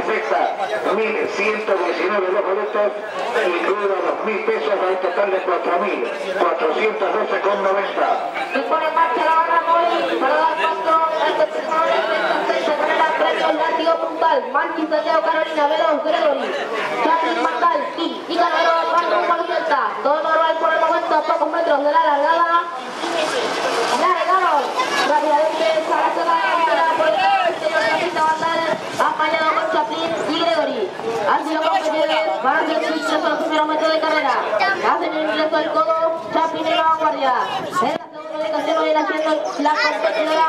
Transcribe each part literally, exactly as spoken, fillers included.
sexta, mil ciento diecinueve los boletos, incluidos los mil pesos, a un total de cuatro mil cuatrocientos doce con noventa. Se pone en marcha la barra móvil para dar paso a este personaje de esta carrera premio látigo puntal. Manchi, Santiago, Carolina, Veloz, Gregory, Chaplin, Mandal, King y Carrero, Marco, Palo Celta. Todo normal por el momento, a pocos metros de la largada. Largaron rápidamente esa zona delantera por el señor Capita Mandal, apañado con Chaplin y Gregory. Han sido competidores para el ingreso al primer metro de carrera. Hacen el ingreso del codo, Chaplin en la vanguardia. En la viene haciendo la competidora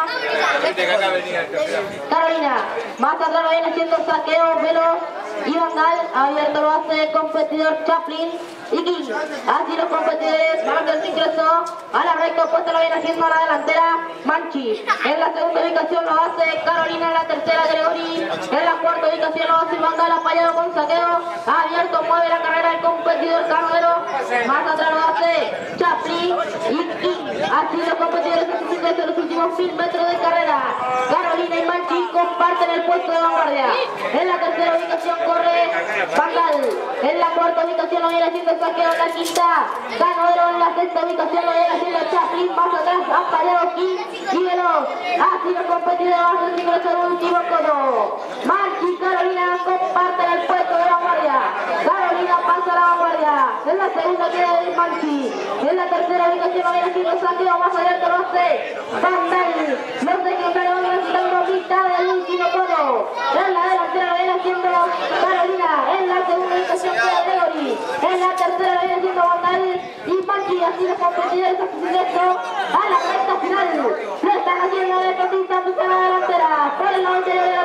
Carolina. Más atrás lo viene haciendo saqueo, veloz y Vandal. Abierto lo hace el competidor Chaplin y King. Así los competidores van del ingreso a la recta opuesta, lo viene haciendo a la delantera Manchi. En la segunda ubicación lo hace Carolina, en la tercera Gregory. En la cuarta ubicación lo hace Vandal apoyado con saqueo. Abierto mueve la carrera del competidor Carrero. Más atrás lo hace Chaplin y King. Así los competidores hacen ingreso en los últimos mil metros de carrera. Carolina y Manchi comparten el puesto de vanguardia. En la tercera ubicación corre Vandal. En la cuarta ubicación lo viene haciendo saqueo, en la quinta Ganadero. En la sexta ubicación lo viene haciendo Chaplin. Más atrás apoyado King y Veloz. Así los competidores hacen ingreso en el último codo. Manchi y Carolina comparten el puesto de vanguardia. Carolina pasa a la vanguardia. En la segunda queda de Manchi. En la tercera ubicación lo viene haciendo saqueo, más abierto lo hace Vandal. Los de Quintana vienen haciendo mitad del último codo. En la delantera lo viene haciendo Carolina. En la segunda ubicación queda Gregory. En la tercera lo viene haciendo Vandal y Manchi. Así los competidores hacen ingreso a la recta final. Lo están haciendo de cosita a la delantera. Por el noventa y nueve de la